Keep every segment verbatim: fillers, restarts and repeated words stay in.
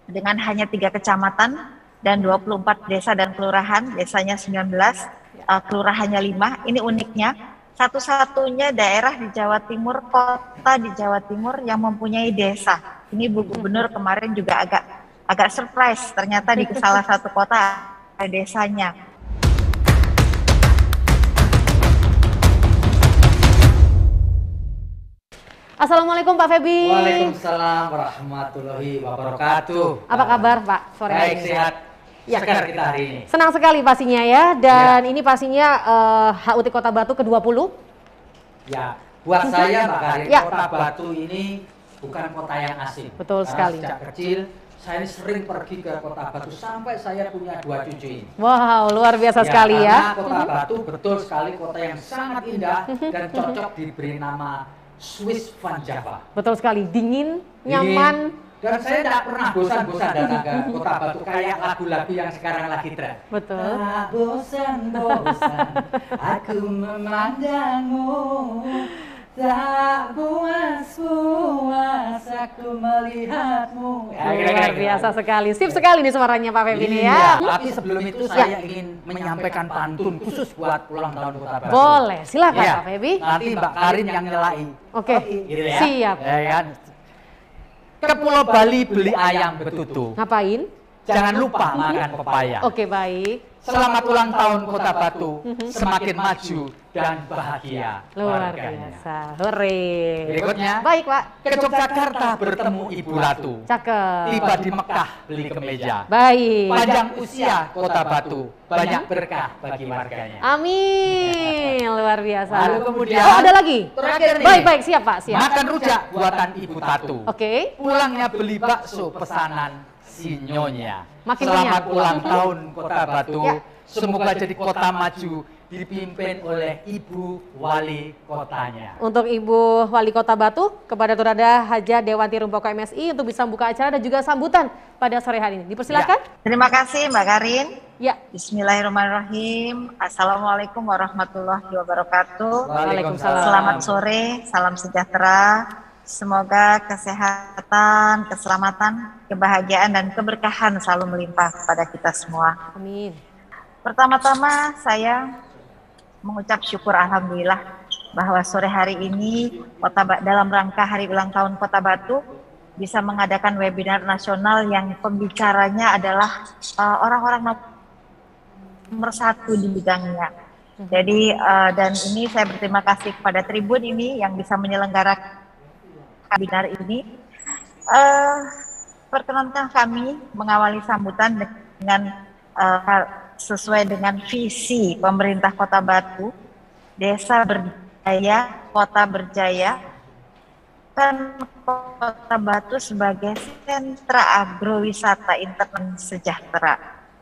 dengan hanya tiga kecamatan dan dua puluh empat desa dan kelurahan, desanya sembilan belas, uh, kelurahannya lima. Ini uniknya, satu-satunya daerah di Jawa Timur, kota di Jawa Timur yang mempunyai desa. Ini Bu Gubernur kemarin juga agak agak surprise, ternyata di salah satu kota ada desanya. Assalamualaikum Pak Febi. Waalaikumsalam warahmatullahi wabarakatuh. Apa kabar Pak sore hari ini? Baik, sehat. Ya. Segar kita hari ini. Senang sekali pastinya ya. Dan ya. Ini pastinya uh, H U T Kota Batu ke dua puluh. Ya, buat saya Mbak Karin, ya. Kota Batu ini bukan kota yang asing. Betul Karena sekali. Sejak kecil saya ini sering pergi ke Kota Batu sampai saya punya dua cucu ini. Wow, luar biasa ya, sekali ya. Karena Kota Batu betul sekali kota yang sangat indah dan cocok diberi nama Swiss Van Java. Betul sekali, dingin, nyaman. Dan saya tidak pernah bosan-bosan datang ke Kota Batu kayak lagu-lagu yang sekarang lagi tren. Betul. Tak bosan-bosan aku memandangmu, tak puas-puas aku melihatmu. Ya, luar biasa sekali. Sip sekali nih suaranya Pak Febi ini ya. Tapi sebelum itu saya ingin menyampaikan pantun khusus buat ulang tahun Kota Batu. Boleh, silakan ya, Pak Febi. Nanti Mbak Karin yang nyelai. Oke, gitu ya. Siap. Ya, kan? Ke Pulau Bali beli ayam betutu. Ngapain? Jangan lupa makan pepaya. Oke, baik. Selamat ulang tahun Kota Batu, semakin maju dan bahagia. Luar biasa, hore. Berikutnya, baik Pak. Ke Yogyakarta bertemu Ibu Ratu. Cakep. Tiba di Mekah beli kemeja. Baik. Panjang usia Kota Batu, banyak berkah bagi warganya. Amin, luar biasa. Lalu kemudian, oh ada lagi? Terakhir nih. Baik, baik, siap Pak, siap. Makan rujak buatan Ibu Tatu. Oke. Pulangnya beli bakso pesanan si Nyonya. Makin Selamat banyak. ulang tahun Kota Batu. Ya. Semoga jadi kota maju dipimpin oleh Ibu Wali Kotanya. Untuk Ibu Wali Kota Batu, kepada Turada Haja Dewanti Rumpoko M S I untuk bisa membuka acara dan juga sambutan pada sore hari ini. Dipersilakan. Ya. Terima kasih Mbak Karin. Ya. Bismillahirrahmanirrahim. Assalamualaikum warahmatullahi wabarakatuh. Waalaikumsalam. Selamat sore, salam sejahtera. Semoga kesehatan, keselamatan, kebahagiaan, dan keberkahan selalu melimpah kepada kita semua. Amin. Pertama-tama saya mengucap syukur alhamdulillah bahwa sore hari ini Kota ba dalam rangka hari ulang tahun Kota Batu bisa mengadakan webinar nasional yang pembicaranya adalah orang-orang uh, nomor satu di bidangnya. Jadi uh, dan ini saya berterima kasih kepada Tribun ini yang bisa menyelenggarakan webinar ini. Uh, perkenankan kami mengawali sambutan dengan uh, sesuai dengan visi pemerintah Kota Batu, Desa Berdaya, Kota Berjaya, kan Kota Batu sebagai sentra agrowisata internet sejahtera.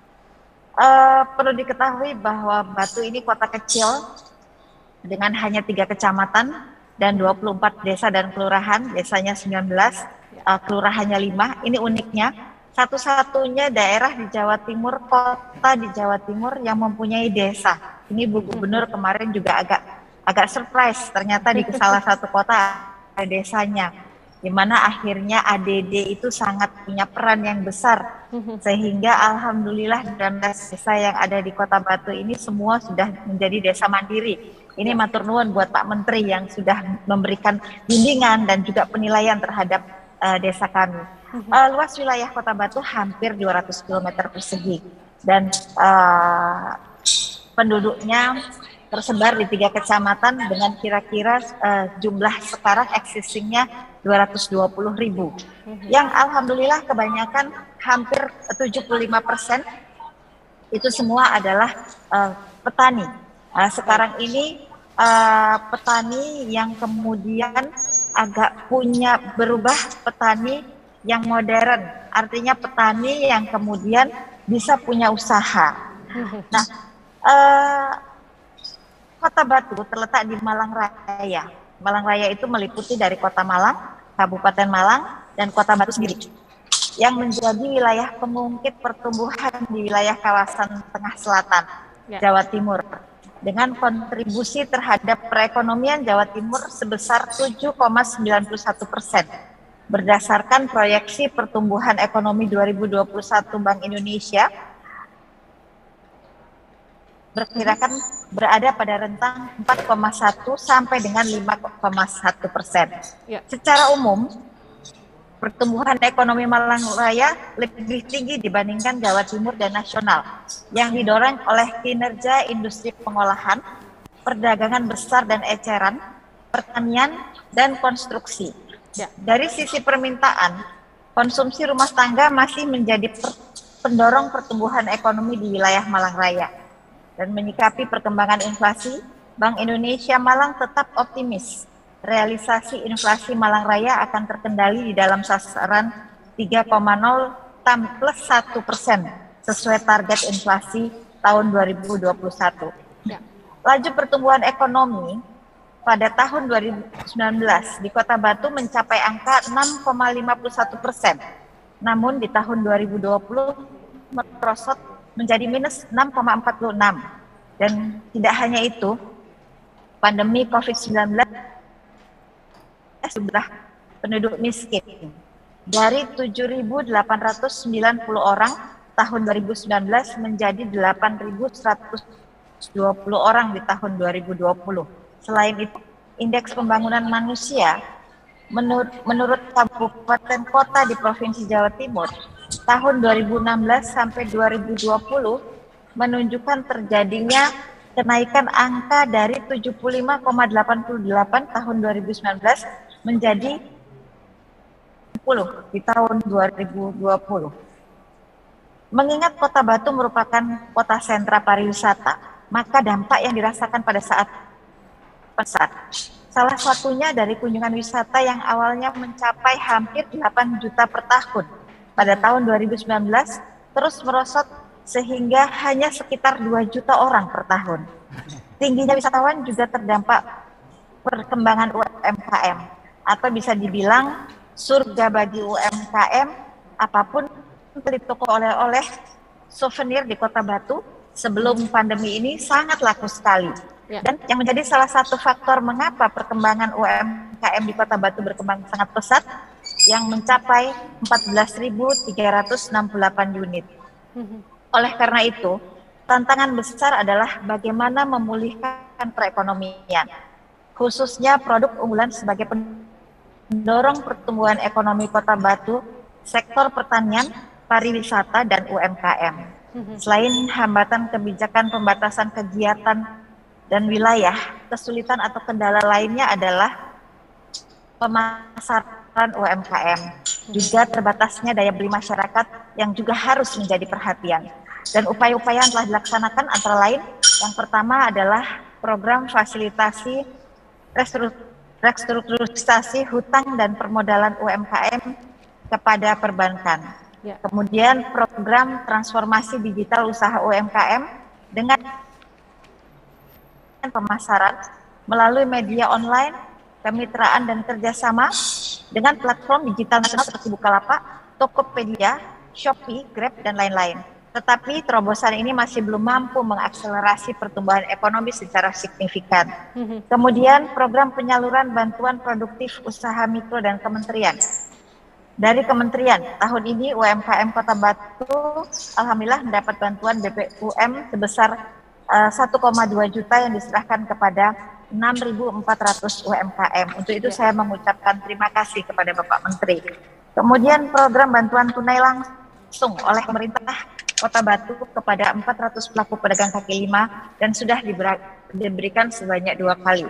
Uh, perlu diketahui bahwa Batu ini kota kecil dengan hanya tiga kecamatan dan dua puluh empat desa dan kelurahan, desanya sembilan belas, uh, kelurahannya lima. Ini uniknya, satu-satunya daerah di Jawa Timur, kota di Jawa Timur yang mempunyai desa. Ini Bu Gubernur kemarin juga agak agak surprise, ternyata di salah satu kota ada desanya, di mana akhirnya A D D itu sangat punya peran yang besar, sehingga alhamdulillah dalam desa yang ada di Kota Batu ini semua sudah menjadi desa mandiri. Ini matur nuwun buat Pak Menteri yang sudah memberikan bimbingan dan juga penilaian terhadap uh, desa kami. Uh, luas wilayah Kota Batu hampir dua ratus kilometer persegi dan uh, penduduknya tersebar di tiga kecamatan dengan kira-kira uh, jumlah sekarang existingnya dua ratus dua puluh ribu. Yang alhamdulillah kebanyakan hampir tujuh puluh lima persen itu semua adalah uh, petani. Uh, sekarang ini uh, petani yang kemudian agak punya berubah petani yang modern, artinya petani yang kemudian bisa punya usaha. Nah, eh, Kota Batu terletak di Malang Raya. Malang Raya itu meliputi dari Kota Malang, Kabupaten Malang, dan Kota Batu sendiri, yang menjadi wilayah pengungkit pertumbuhan di wilayah kawasan Tengah Selatan, ya. Jawa Timur, dengan kontribusi terhadap perekonomian Jawa Timur sebesar tujuh koma sembilan puluh satu persen. berdasarkan proyeksi pertumbuhan ekonomi dua ribu dua puluh satu Bank Indonesia berkirakan berada pada rentang empat koma satu sampai dengan lima koma satu persen. Ya. Secara umum, pertumbuhan ekonomi Malang Raya lebih tinggi dibandingkan Jawa Timur dan nasional, yang didorong oleh kinerja industri pengolahan, perdagangan besar dan eceran, pertanian, dan konstruksi. Ya. Dari sisi permintaan, konsumsi rumah tangga masih menjadi per pendorong pertumbuhan ekonomi di wilayah Malang Raya. Dan menyikapi perkembangan inflasi, Bank Indonesia Malang tetap optimis. Realisasi inflasi Malang Raya akan terkendali di dalam sasaran tiga koma nol plus satu persen sesuai target inflasi tahun dua ribu dua puluh satu. Ya. Laju pertumbuhan ekonomi pada tahun dua ribu sembilan belas di Kota Batu mencapai angka enam koma lima satu persen. Namun di tahun dua ribu dua puluh merosot menjadi minus enam koma empat enam. Dan tidak hanya itu, pandemi COVID sembilan belas sudah penduduk miskin dari tujuh ribu delapan ratus sembilan puluh orang tahun dua ribu sembilan belas menjadi delapan ribu seratus dua puluh orang di tahun dua ribu dua puluh. Selain itu, indeks pembangunan manusia menurut, menurut kabupaten kota di Provinsi Jawa Timur tahun dua ribu enam belas sampai dua ribu dua puluh menunjukkan terjadinya kenaikan angka dari tujuh puluh lima koma delapan delapan tahun dua ribu sembilan belas menjadi sepuluh di tahun dua ribu dua puluh. Mengingat Kota Batu merupakan kota sentra pariwisata, maka dampak yang dirasakan pada saat pesat. Salah satunya dari kunjungan wisata yang awalnya mencapai hampir delapan juta per tahun pada tahun dua ribu sembilan belas terus merosot sehingga hanya sekitar dua juta orang per tahun. Tingginya wisatawan juga terdampak perkembangan U M K M, atau bisa dibilang surga bagi U M K M. Apapun beli toko oleh-oleh souvenir di Kota Batu sebelum pandemi ini sangat laku sekali. Ya. Dan yang menjadi salah satu faktor mengapa perkembangan U M K M di Kota Batu berkembang sangat pesat, yang mencapai empat belas ribu tiga ratus enam puluh delapan unit. Oleh karena itu, tantangan besar adalah bagaimana memulihkan perekonomian, khususnya produk unggulan sebagai pendorong pertumbuhan ekonomi Kota Batu, sektor pertanian, pariwisata, dan U M K M. Selain hambatan kebijakan pembatasan kegiatan dan wilayah, kesulitan atau kendala lainnya adalah pemasaran U M K M, juga terbatasnya daya beli masyarakat yang juga harus menjadi perhatian. Dan upaya-upaya yang telah dilaksanakan antara lain, yang pertama adalah program fasilitasi restrukturisasi hutang dan permodalan U M K M kepada perbankan. Ya. Kemudian program transformasi digital usaha U M K M dengan pemasaran melalui media online, kemitraan dan kerjasama dengan platform digital nasional seperti Bukalapak, Tokopedia, Shopee, Grab, dan lain-lain. Tetapi terobosan ini masih belum mampu mengakselerasi pertumbuhan ekonomi secara signifikan. Kemudian program penyaluran bantuan produktif usaha mikro dan kementerian. Dari kementerian, tahun ini U M K M Kota Batu alhamdulillah mendapat bantuan B P U M sebesar uh, satu koma dua juta yang diserahkan kepada enam ribu empat ratus U M K M. Untuk itu saya mengucapkan terima kasih kepada Bapak Menteri. Kemudian program bantuan tunai langsung oleh pemerintah Kota Batu kepada empat ratus pelaku pedagang kaki lima dan sudah diberikan sebanyak dua kali.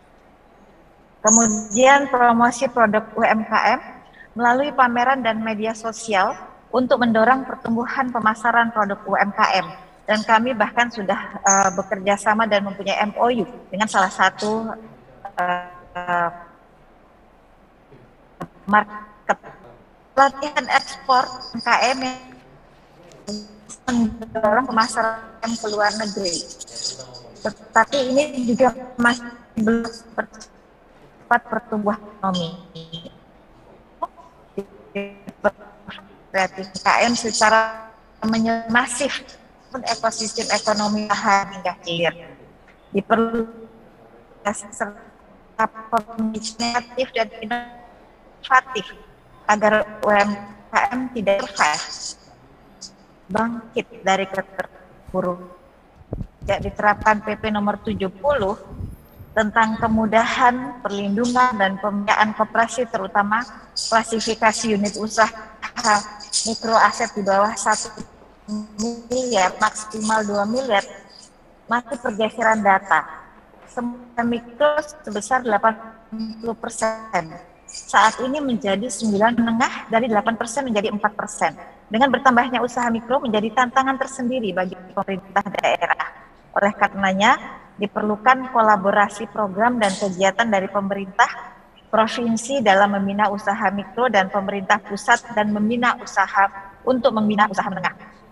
Kemudian promosi produk U M K M melalui pameran dan media sosial untuk mendorong pertumbuhan pemasaran produk U M K M. Dan kami bahkan sudah uh, bekerja sama dan mempunyai M O U dengan salah satu uh, uh, market. Pelatihan ekspor U M K M yang mendorong pemasaran ke luar negeri. Tetapi ini juga masih belum cepat pertumbuhan ekonomi. Kreatif U M K M secara masif pun ekosistem ekonomi lahan hingga hilir. Diperlukan serta pemikiran kreatif dan inovatif agar U M K M tidak survive, bangkit dari keterpuruk. Ya, diterapkan P P nomor tujuh puluh tentang kemudahan, perlindungan, dan pembiayaan koperasi, terutama klasifikasi unit usaha mikro aset di bawah satu miliar, maksimal dua miliar, masih pergeseran data. Semua mikro sebesar delapan puluh persen. Saat ini menjadi sembilan menengah, dari delapan persen menjadi empat persen. Dengan bertambahnya usaha mikro menjadi tantangan tersendiri bagi pemerintah daerah. Oleh karenanya, diperlukan kolaborasi program dan kegiatan dari pemerintah provinsi dalam membina usaha mikro dan pemerintah pusat dan membina usaha untuk membina usaha menengah.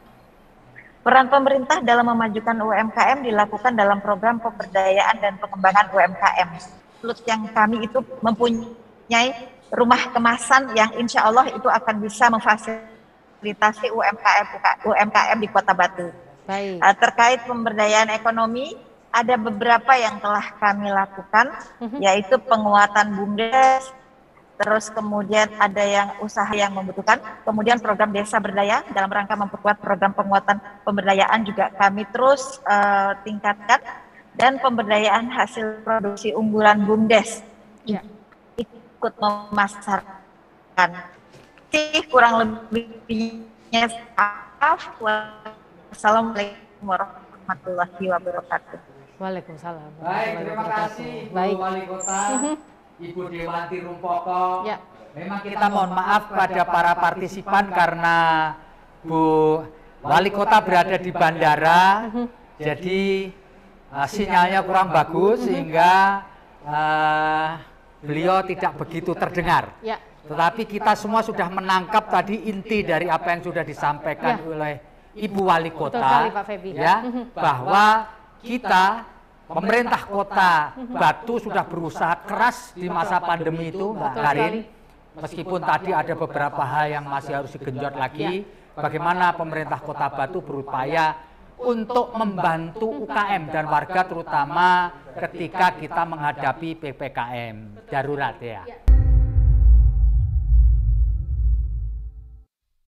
Peran pemerintah dalam memajukan U M K M dilakukan dalam program pemberdayaan dan pengembangan U M K M. Menurut yang kami itu mempunyai rumah kemasan yang insya Allah itu akan bisa memfasilitasi U M K M U M K M di Kota Batu. Baik. Uh, terkait pemberdayaan ekonomi, ada beberapa yang telah kami lakukan, yaitu penguatan BUMDes, terus kemudian ada yang usaha yang membutuhkan, kemudian program desa berdaya dalam rangka memperkuat program penguatan pemberdayaan juga kami terus uh, tingkatkan, dan pemberdayaan hasil produksi unggulan BUMDes Ya. ikut memasarkan. Sih kurang lebihnya maaf. Assalamualaikum warahmatullahi wabarakatuh. Waalaikumsalam. Baik, terima kasih Bu Baik. Wali Kota, Ibu Dewanti Rumpoko. Ya. Memang kita mohon maaf pada para partisipan karena Bu Wali Kota berada di bandara, jadi uh, sinyalnya kurang bagus sehingga uh, beliau tidak begitu terdengar. Ya. Tetapi kita semua sudah menangkap tadi inti dari apa yang sudah disampaikan Ya. oleh Ibu Wali Kota, Betul sekali, Pak Febi. ya, bahwa kita pemerintah Kota Batu sudah berusaha keras di masa pandemi itu, Mbak Betul Karin. sekali. Meskipun tadi ada beberapa hal yang masih harus digenjot lagi, bagaimana pemerintah Kota Batu berupaya untuk membantu U K M dan warga, terutama ketika kita menghadapi P P K M darurat ya.